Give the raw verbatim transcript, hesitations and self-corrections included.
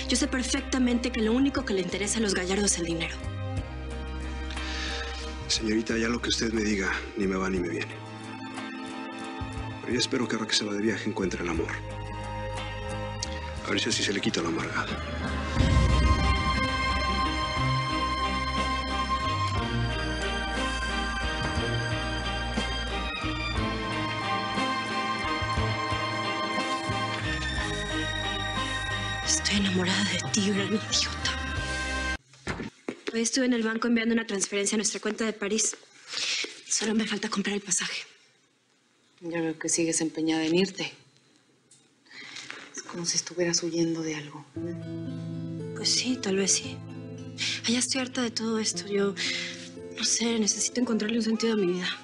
Yo sé perfectamente que lo único que le interesa a los Gallardo es el dinero. Señorita, ya lo que usted me diga, ni me va ni me viene. Pero yo espero que ahora que se va de viaje encuentre el amor. A ver si así se le quita la amargada. Estoy enamorada de ti, gran idiota. Hoy estuve en el banco enviando una transferencia a nuestra cuenta de París. Solo me falta comprar el pasaje. Ya veo que sigues empeñada en irte. Es como si estuvieras huyendo de algo. Pues sí, tal vez sí. Ya estoy harta de todo esto. Yo, no sé, necesito encontrarle un sentido a mi vida.